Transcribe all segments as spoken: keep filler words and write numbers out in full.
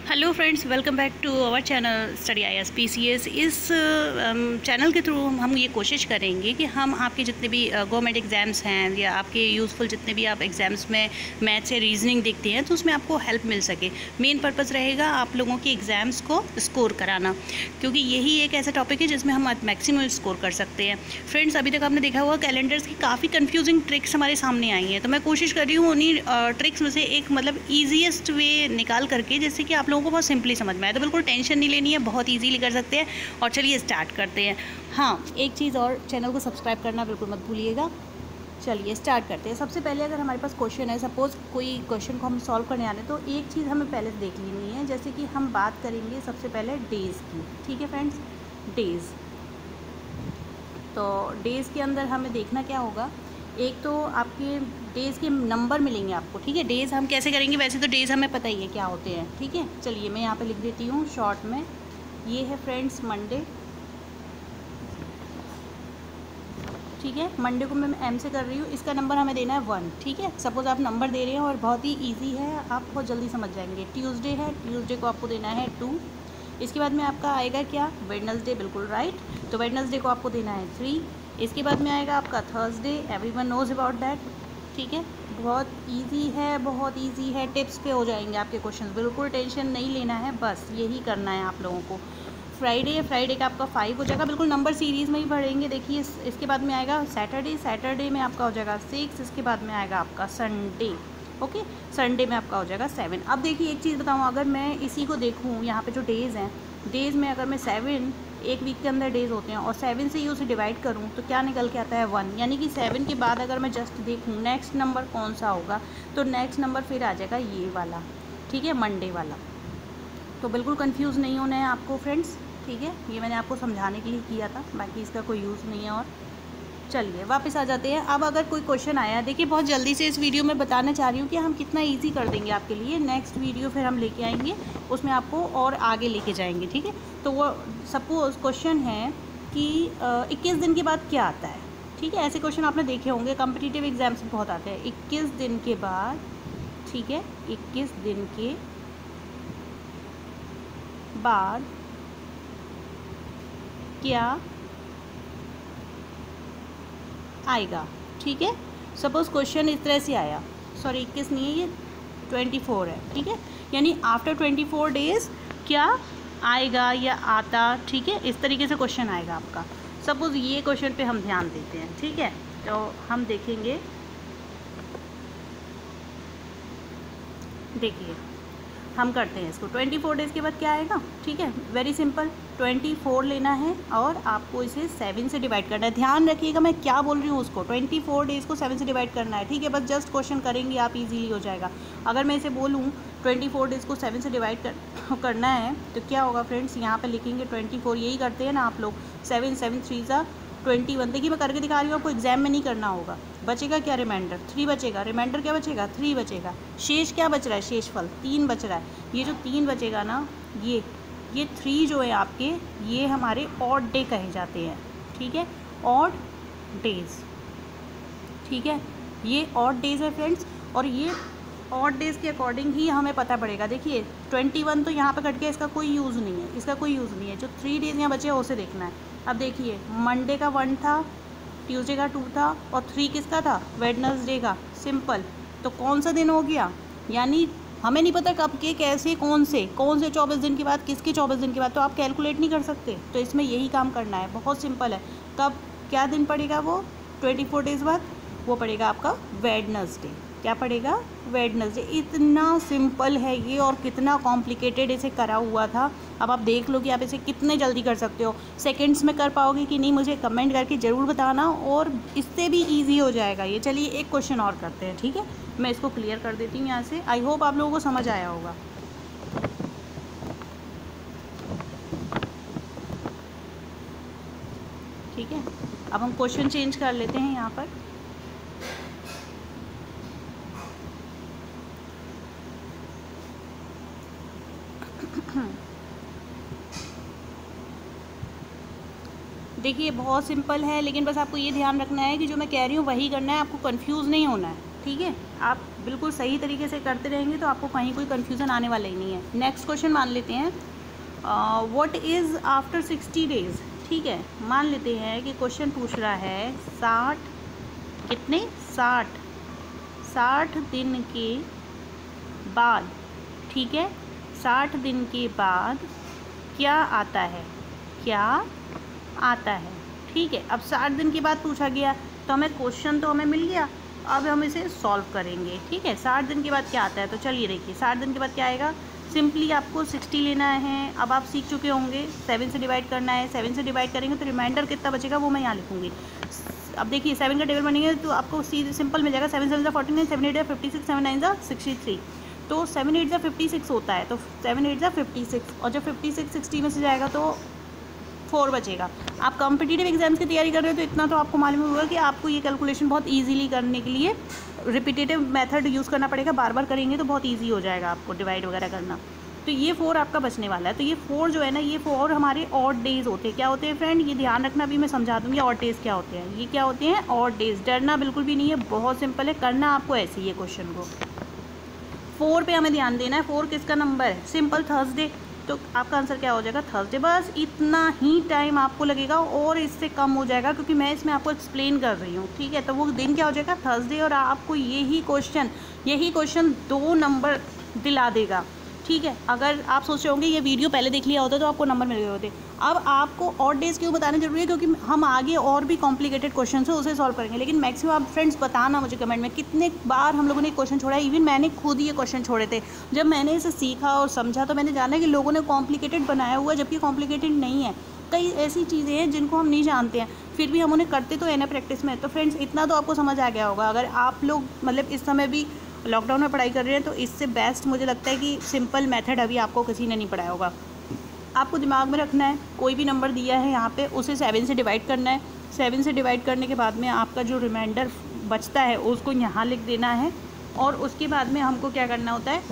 Hello friends, welcome back to our channel study I S P C S. इस चैनल के through हम ये कोशिश करेंगे कि हम आपके जितने भी गवर्नमेंट एग्ज़ाम्स हैं या आपके यूज़फुल जितने भी आप एग्ज़ाम्स में मैथ्स या रीजनिंग देखते हैं तो उसमें आपको हेल्प मिल सके। मेन पर्पज़ रहेगा आप लोगों के एग्ज़ाम्स को स्कोर कराना, क्योंकि यही एक ऐसा टॉपिक है जिसमें हम मैक्सिमम स्कोर कर सकते हैं। फ्रेंड्स, अभी तक आपने देखा होगा कैलेंडर्स की काफ़ी कन्फ्यूजिंग ट्रिक्स हमारे सामने आई हैं, तो मैं कोशिश कर रही हूँ उन्हीं ट्रिक्स में से एक मतलब ईजीएस्ट वे निकाल करके जिससे कि आप लोगों को बहुत सिंपली समझ में आए। तो बिल्कुल टेंशन नहीं लेनी है, बहुत इजीली कर सकते हैं। और चलिए स्टार्ट करते हैं। हाँ, एक चीज़ और, चैनल को सब्सक्राइब करना बिल्कुल मत भूलिएगा। चलिए स्टार्ट करते हैं। सबसे पहले अगर हमारे पास क्वेश्चन है, सपोज़ कोई क्वेश्चन को हम सॉल्व करने आने, तो एक चीज़ हमें पहले देख लेनी है। जैसे कि हम बात करेंगे सबसे पहले डेज़ की, ठीक है फ्रेंड्स। डेज़, तो डेज़ के अंदर हमें देखना क्या होगा, एक तो आपके डेज़ के नंबर मिलेंगे आपको, ठीक है। डेज़ हम कैसे करेंगे, वैसे तो डेज़ हमें पता ही है क्या होते हैं, ठीक है। चलिए मैं यहाँ पे लिख देती हूँ शॉर्ट में। ये है फ्रेंड्स मंडे, ठीक है। मंडे को मैं एम से कर रही हूँ, इसका नंबर हमें देना है वन, ठीक है। सपोज़ आप नंबर दे रहे हैं और बहुत ही ईजी है, आप बहुत जल्दी समझ जाएंगे। ट्यूसडे है, ट्यूसडे को आपको देना है टू। इसके बाद में आपका आएगा क्या, वेडनेसडे, बिल्कुल राइट। तो वेडनेसडे को आपको देना है थ्री। इसके बाद में आएगा आपका Thursday, everyone knows about that, ठीक है। बहुत इजी है, बहुत इजी है, टिप्स पे हो जाएंगे आपके क्वेश्चन, बिल्कुल टेंशन नहीं लेना है, बस यही करना है आप लोगों को। फ्राइडे, फ्राइडे का आपका फाइव हो जाएगा, बिल्कुल नंबर सीरीज़ में ही पढ़ेंगे। देखिए इस, इसके बाद में आएगा सैटरडे, सैटरडे में आपका हो जाएगा सिक्स। इसके बाद में आएगा आपका संडे, ओके। संडे में आपका हो जाएगा सेवन। अब देखिए एक चीज़ बताऊँ, अगर मैं इसी को देखूँ यहाँ पे जो डेज़ हैं, डेज़ में अगर मैं सेवन, एक वीक के अंदर डेज़ होते हैं, और सेवन से ही उसे डिवाइड करूँ तो क्या निकल के आता है, वन। यानी कि सेवन के बाद अगर मैं जस्ट देखूँ नेक्स्ट नंबर कौन सा होगा, तो नेक्स्ट नंबर फिर आ जाएगा ये वाला, ठीक है, मंडे वाला। तो बिल्कुल कंफ्यूज नहीं होना है आपको फ्रेंड्स, ठीक है। ये मैंने आपको समझाने के लिए किया था, बाकी इसका कोई यूज़ नहीं है। और चलिए वापस आ जाते हैं। अब अगर कोई क्वेश्चन आया, देखिए बहुत जल्दी से इस वीडियो में बताना चाह रही हूँ कि हम कितना इजी कर देंगे आपके लिए। नेक्स्ट वीडियो फिर हम लेके आएंगे, उसमें आपको और आगे लेके जाएंगे, ठीक है। तो वो सपोज क्वेश्चन है कि इक्कीस दिन के बाद क्या आता है, ठीक है। ऐसे क्वेश्चन आपने देखे होंगे, कॉम्पिटिटिव एग्जाम्स में बहुत आते हैं। इक्कीस दिन के बाद, ठीक है, इक्कीस दिन के बाद क्या आएगा, ठीक है। सपोज़ क्वेश्चन इस तरह से आया, सॉरी इक्कीस नहीं है, ये ट्वेंटी फोर है, ठीक है। यानी आफ्टर ट्वेंटी फोर डेज़ क्या आएगा या आता, ठीक है। इस तरीके से क्वेश्चन आएगा आपका। सपोज़ ये क्वेश्चन पे हम ध्यान देते हैं, ठीक है। तो हम देखेंगे, देखिए हम करते हैं इसको, ट्वेंटी फोर डेज़ के बाद क्या आएगा, ठीक है। वेरी सिंपल, ट्वेंटी फोर लेना है और आपको इसे सेवन से डिवाइड करना है। ध्यान रखिएगा मैं क्या बोल रही हूँ, उसको ट्वेंटी फोर डेज़ को सेवन से डिवाइड करना है, ठीक है। बस जस्ट क्वेश्चन करेंगे आप, इजीली हो जाएगा। अगर मैं इसे बोलूँ ट्वेंटी फोर डेज़ को सेवन से डिवाइड कर करना है तो क्या होगा फ्रेंड्स, यहाँ पर लिखेंगे ट्वेंटी फोर, यही करते हैं ना आप लोग, सेवन सेवन थ्री ज़ा ट्वेंटी वन। देखिए मैं करके दिखा रही हूँ, आपको एग्जाम में नहीं करना होगा। बचेगा क्या, रिमाइंडर थ्री बचेगा, रिमाइंडर क्या बचेगा, थ्री बचेगा। शेष क्या बच रहा है, शेषफल तीन बच रहा है। ये जो तीन बचेगा ना, ये ये थ्री जो है आपके, ये हमारे ऑड डे कहे जाते हैं, ठीक है, ऑड डेज, ठीक है। ये ऑड डेज है फ्रेंड्स, और ये ऑड डेज़ के अकॉर्डिंग ही हमें पता पड़ेगा। देखिए ट्वेंटी वन तो यहाँ पे कट गया, इसका कोई यूज़ नहीं है, इसका कोई यूज़ नहीं है। जो थ्री डेज़ यहाँ बचे हैं उसे देखना है। अब देखिए मंडे का वन था, ट्यूसडे का टू था, और थ्री किसका था, वेडनेसडे का। सिंपल, तो कौन सा दिन हो गया, यानी हमें नहीं पता कब के, कैसे, कौन से कौन से चौबीस दिन के बाद, किसके चौबीस दिन के बाद, तो आप कैलकुलेट नहीं कर सकते। तो इसमें यही काम करना है, बहुत सिंपल है। कब क्या दिन पड़ेगा वो, ट्वेंटी फोर डेज़ बाद, वो पड़ेगा आपका वेडनेसडे। क्या पड़ेगा, वेडनेसडे। इतना सिंपल है ये, और कितना कॉम्प्लिकेटेड इसे करा हुआ था। अब आप देख लो कि आप इसे कितने जल्दी कर सकते हो। सेकंड्स में कर पाओगे कि नहीं, मुझे कमेंट करके ज़रूर बताना, और इससे भी इजी हो जाएगा ये। चलिए एक क्वेश्चन और करते हैं, ठीक है। मैं इसको क्लियर कर देती हूँ यहाँ से। आई होप आप लोगों को समझ आया होगा। ठीक है, अब हम क्वेश्चन चेंज कर लेते हैं यहाँ पर। देखिए बहुत सिंपल है, लेकिन बस आपको ये ध्यान रखना है कि जो मैं कह रही हूँ वही करना है, आपको कंफ्यूज नहीं होना है, ठीक है, आप बिल्कुल सही तरीके से करते रहेंगे तो आपको कहीं कोई कन्फ्यूज़न आने वाला ही नहीं है। नेक्स्ट क्वेश्चन मान लेते हैं, what is after sixty days. ठीक है, मान लेते हैं कि क्वेश्चन पूछ रहा है साठ कितने साठ साठ दिन के बाद, ठीक है, साठ दिन के बाद क्या आता है, क्या आता है। ठीक है, अब साठ दिन के बाद पूछा गया तो हमें क्वेश्चन तो हमें मिल गया, अब हम इसे सॉल्व करेंगे। ठीक है, साठ दिन के बाद क्या आता है, तो चलिए देखिए साठ दिन के बाद क्या आएगा। सिंपली आपको सिक्सटी लेना है, अब आप सीख चुके होंगे, सेवन से डिवाइड करना है, सेवन से डिवाइड करेंगे तो रिमाइंडर कितना बचेगा वो मैं यहाँ लिखूँगी। अब देखिए सेवन का टेबल बनेंगे तो आपको सीधे सिंपल मिल जाएगा, सेवन सेवन ज़ा फोर्टी नाइन, सेवन एट ज़ा फिफ्टी सिक्स, सेवन नाइन ज़ा सिक्सटी थ्री, तो सेवन एट ज़ा फिफ्टी सिक्स होता है, तो सेवन एट ज़ा फिफ्टी सिक्स, और जब फिफ्टी सिक्स सिक्सटी में से जाएगा तो फोर बचेगा। आप कॉम्पिटिटिव एग्जाम्स की तैयारी कर रहे हो तो इतना तो आपको मालूम होगा कि आपको ये कैलकुलेशन बहुत इजीली करने के लिए रिपीटेटिव मेथड यूज़ करना पड़ेगा, बार बार करेंगे तो बहुत इजी हो जाएगा आपको डिवाइड वगैरह करना। तो ये फोर आपका बचने वाला है। तो ये फोर जो है ना, ये फोर हमारे ऑड डेज होते हैं। क्या होते हैं फ्रेंड, ये ध्यान रखना, अभी मैं समझा दूँगी ऑड डेज क्या होते हैं। ये क्या होते हैं, ऑड डेज। डरना बिल्कुल भी नहीं है, बहुत सिंपल है, करना आपको ऐसे ही है क्वेश्चन को। फोर पे हमें ध्यान देना है, फोर किसका नंबर है, सिंपल थर्सडे, तो आपका आंसर क्या हो जाएगा, थर्सडे। बस इतना ही टाइम आपको लगेगा और इससे कम हो जाएगा क्योंकि मैं इसमें आपको एक्सप्लेन कर रही हूँ। ठीक है, तो वो दिन क्या हो जाएगा, थर्सडे, और आपको यही क्वेश्चन यही क्वेश्चन दो नंबर दिला देगा। ठीक है, अगर आप सोच रहे होंगे ये वीडियो पहले देख लिया होता तो आपको नंबर मिल गए होते। अब आपको ऑड डेज क्यों बताना जरूरी है, क्योंकि हम आगे और भी कॉम्प्लिकेटेड क्वेश्चन है उसे सॉल्व करेंगे। लेकिन मैक्सिमम आप फ्रेंड्स बताना मुझे कमेंट में कितने बार हम लोगों ने क्वेश्चन छोड़ा है। इवन मैंने खुद ये क्वेश्चन छोड़े थे, जब मैंने इसे सीखा और समझा तो मैंने जाना कि लोगों ने कॉम्प्लिकेटेड बनाया हुआ है, जबकि कॉम्प्लिकेटेड नहीं है। कई ऐसी चीज़ें हैं जिनको हम नहीं जानते हैं, फिर भी हम उन्हें करते तो है ना प्रैक्टिस में। तो फ्रेंड्स इतना तो आपको समझ आ गया होगा। अगर आप लोग मतलब इस समय भी लॉकडाउन में पढ़ाई कर रहे हैं तो इससे बेस्ट मुझे लगता है कि सिंपल मेथड अभी आपको किसी ने नहीं पढ़ाया होगा। आपको दिमाग में रखना है, कोई भी नंबर दिया है यहाँ पे उसे सेवन से डिवाइड करना है। सेवन से डिवाइड करने के बाद में आपका जो रिमाइंडर बचता है उसको यहाँ लिख देना है, और उसके बाद में हमको क्या करना होता है,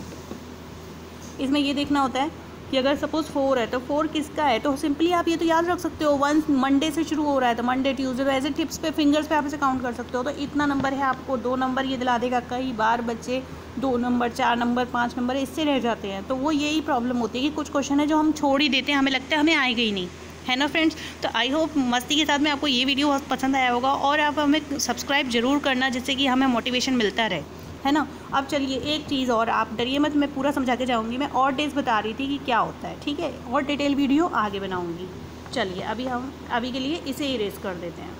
इसमें ये देखना होता है कि अगर सपोज़ फोर है तो फोर किसका है, तो सिंपली आप ये तो याद रख सकते हो, वन मंडे से शुरू हो रहा है तो मंडे ट्यूसडे, ऐसे टिप्स पे फिंगर्स पे आप इसे काउंट कर सकते हो। तो इतना नंबर है, आपको दो नंबर ये दिला देगा। कई बार बच्चे दो नंबर, चार नंबर, पाँच नंबर इससे रह जाते हैं। तो वो यही प्रॉब्लम होती है कि कुछ क्वेश्चन है जो हम छोड़ ही देते हैं, हमें लगता है हमें आएगा ही नहीं, है ना फ्रेंड्स। तो आई होप मस्ती के साथ में आपको ये वीडियो बहुत पसंद आया होगा, और आप हमें सब्सक्राइब ज़रूर करना जिससे कि हमें मोटिवेशन मिलता रहे, है ना। अब चलिए एक चीज़ और, आप डरिए मत, मैं पूरा समझा के जाऊँगी। मैं और डेज बता रही थी कि क्या होता है, ठीक है, और डिटेल वीडियो आगे बनाऊँगी। चलिए अभी हम अभी के लिए इसे इरेज कर देते हैं।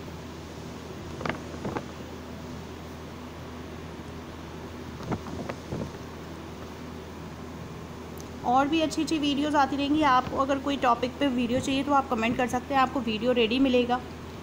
और भी अच्छी अच्छी वीडियोस आती रहेंगी। आपको अगर कोई टॉपिक पे वीडियो चाहिए तो आप कमेंट कर सकते हैं, आपको वीडियो रेडी मिलेगा।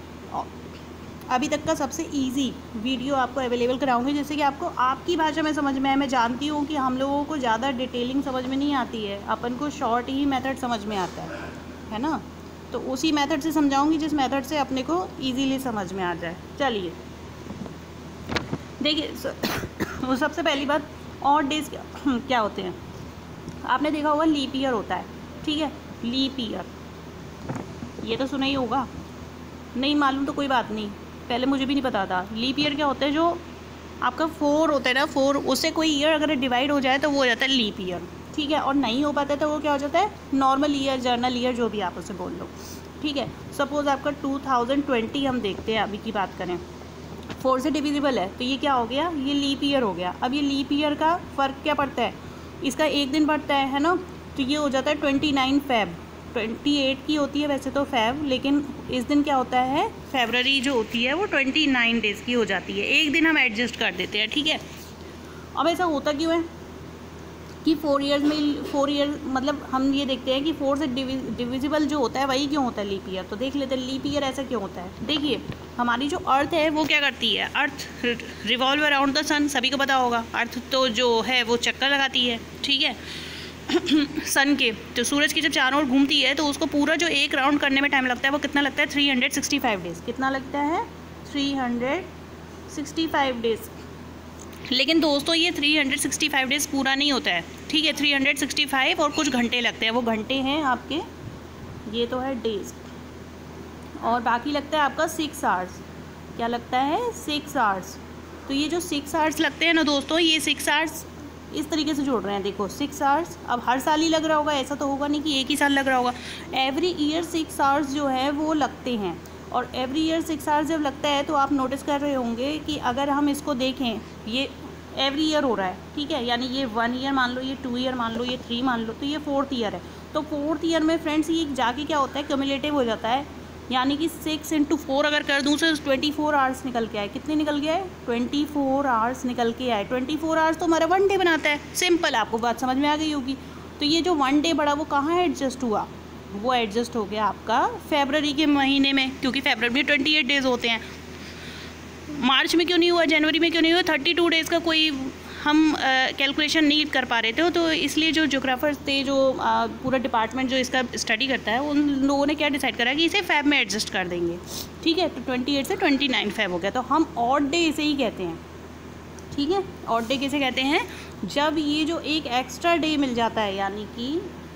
अभी तक का सबसे इजी वीडियो आपको अवेलेबल कराऊंगी जिससे कि आपको आपकी भाषा में समझ में आए। मैं जानती हूँ कि हम लोगों को ज़्यादा डिटेलिंग समझ में नहीं आती है, अपन को शॉर्ट ही मेथड समझ में आता है, है ना। तो उसी मेथड से समझाऊंगी जिस मेथड से अपने को ईजीली समझ में आ जाए। चलिए देखिए, वो सबसे पहली बात, और डेज क्या, क्या होते हैं। आपने देखा होगा लीप ईयर होता है, ठीक है, लीप ईयर ये तो सुना ही होगा, नहीं मालूम तो कोई बात नहीं, पहले मुझे भी नहीं पता था। लीप ईयर क्या होता है, जो आपका फोर होता है ना, फोर उससे कोई ईयर अगर डिवाइड हो जाए तो वो हो जाता है लीप ईयर, ठीक है। और नहीं हो पाता है तो वो क्या हो जाता है, नॉर्मल ईयर, जर्नल ईयर, जो भी आप उसे बोल लो, ठीक है। सपोज़ आपका टू थाउजेंड ट्वेंटी हम देखते हैं, अभी की बात करें, फोर से डिविजिबल है तो ये क्या हो गया, ये लीप ईयर हो गया। अब ये लीप ईयर का फ़र्क क्या पड़ता है, इसका एक दिन बढ़ता है, है ना, तो ये हो जाता है twenty nine Feb. Twenty eight की होती है वैसे तो फेब, लेकिन इस दिन क्या होता है, फरवरी जो होती है वो ट्वेंटी नाइन डेज़ की हो जाती है, एक दिन हम एडजस्ट कर देते हैं, ठीक है। अब ऐसा होता क्यों है कि फोर ईयर्स में, फोर ईयर मतलब हम ये देखते हैं कि फोर से डिविजिबल जो होता है वही क्यों होता है लीप ईयर। तो देख लेते हैं लीप ईयर ऐसा क्यों होता है। देखिए हमारी जो अर्थ है वो क्या करती है, earth revolve around the sun, सभी को पता होगा। अर्थ तो जो है वो चक्कर लगाती है, ठीक है, सन के, तो सूरज की जब चारों ओर घूमती है तो उसको पूरा जो एक राउंड करने में टाइम लगता है वो कितना लगता है, three hundred sixty five days. कितना लगता है, three hundred sixty five days. लेकिन दोस्तों ये three hundred sixty five days पूरा नहीं होता है, ठीक है, थ्री हंड्रेड सिक्सटी फाइव और कुछ घंटे लगते हैं, वो घंटे हैं आपके, ये तो है डेज़, और बाकी लगता है आपका सिक्स आवर्स। क्या लगता है, सिक्स आवर्स। तो ये जो सिक्स आवर्स लगते हैं ना दोस्तों, ये सिक्स आवर्स इस तरीके से जोड़ रहे हैं। देखो सिक्स आवर्स, अब हर साल ही लग रहा होगा, ऐसा तो होगा नहीं कि एक ही साल लग रहा होगा। एवरी ईयर सिक्स आवर्स जो है वो लगते हैं, और एवरी ईयर सिक्स आवर्स जब लगता है तो आप नोटिस कर रहे होंगे कि अगर हम इसको देखें, ये एवरी ईयर हो रहा है, ठीक है, यानी ये वन ईयर मान लो, ये टू ईयर मान लो, ये थ्री मान लो, तो ये फोर्थ ईयर है। तो फोर्थ ईयर में फ्रेंड्स ये जाके क्या होता है, क्यूमुलेटिव हो जाता है, यानी कि सिक्स इंटू फोर अगर कर दूँ तो ट्वेंटी फोर आवर्स निकल के आए। कितने निकल के आए? ट्वेंटी फोर आवर्स निकल के आए। ट्वेंटी फोर आवर्स तो हमारा वन डे बनाता है। सिंपल, आपको बात समझ में आ गई होगी। तो ये जो वन डे बढ़ा वो कहाँ एडजस्ट हुआ? वो एडजस्ट हो गया आपका फरवरी के महीने में, क्योंकि फरवरी में ट्वेंटी एट डेज़ होते हैं। मार्च में क्यों नहीं हुआ, जनवरी में क्यों नहीं हुआ? थर्टी टू डेज़ का कोई हम कैलकुलेशन नहीं कर पा रहे थे, तो इसलिए जो ज्योग्राफर्स थे, जो आ, पूरा डिपार्टमेंट जो इसका स्टडी करता है, उन लोगों ने क्या डिसाइड करा कि इसे फैब में एडजस्ट कर देंगे। ठीक है, तो ट्वेंटी एट से ट्वेंटी नाइन फैब हो गया। तो हम ऑड डे इसे ही कहते हैं। ठीक है, ऑड डे किसे कहते हैं? जब ये जो एक एक्स्ट्रा डे मिल जाता है, यानी कि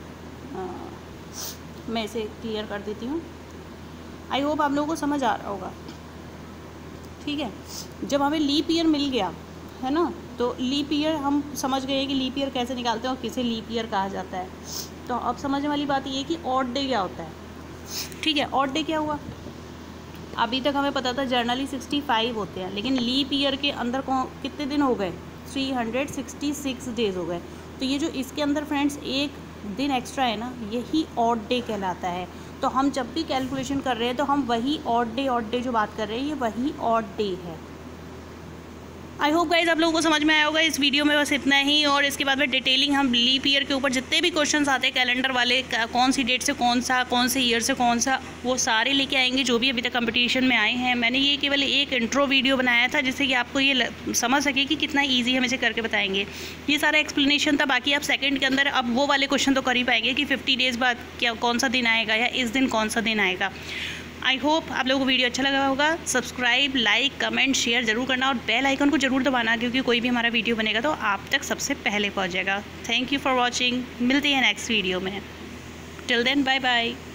मैं इसे क्लियर कर देती हूँ, आई होप आप लोगों को समझ आ रहा होगा। ठीक है, जब हमें लीप ईयर मिल गया है ना, तो लीप ईयर हम समझ गए कि लीप ईयर कैसे निकालते हैं और किसे लीप ईयर कहा जाता है। तो अब समझने वाली बात ये है कि ऑड डे क्या होता है। ठीक है, ऑड डे क्या हुआ? अभी तक हमें पता था जर्नली सिक्सटी फाइव होते हैं, लेकिन लीप ईयर के अंदर कौन कितने दिन हो गए? Three hundred sixty six days हो गए। तो ये जो इसके अंदर फ्रेंड्स एक दिन एक्स्ट्रा है ना, यही ऑड डे कहलाता है। तो हम जब भी कैलकुलेशन कर रहे हैं तो हम वही ऑड डे ऑड डे जो बात कर रहे हैं, ये वही ऑड डे है। आई होप गाइज आप लोगों को समझ में आया होगा। इस वीडियो में बस इतना ही, और इसके बाद में डिटेलिंग हम लीप ईयर के ऊपर जितने भी क्वेश्चंस आते हैं कैलेंडर वाले, कौन सी डेट से कौन सा, कौन से ईयर से कौन सा, वो सारे लेके आएंगे जो भी अभी तक कंपटीशन में आए हैं। मैंने ये केवल एक इंट्रो वीडियो बनाया था जिससे कि आपको ये समझ सके कि कितना ईजी हम इसे करके बताएंगे। ये सारा एक्सप्लेनेशन था। बाकी आप सेकेंड के अंदर अब वो वाले क्वेश्चन तो कर ही पाएंगे कि फिफ्टी डेज़ बाद क्या कौन सा दिन आएगा, या इस दिन कौन सा दिन आएगा। आई होप आप लोगों को वीडियो अच्छा लगा होगा। सब्सक्राइब, लाइक, कमेंट, शेयर ज़रूर करना, और बेल आइकन को ज़रूर दबाना, क्योंकि कोई भी हमारा वीडियो बनेगा तो आप तक सबसे पहले पहुंच जाएगा। Thank you for watching. मिलते हैं नेक्स्ट वीडियो में। Till then, bye bye.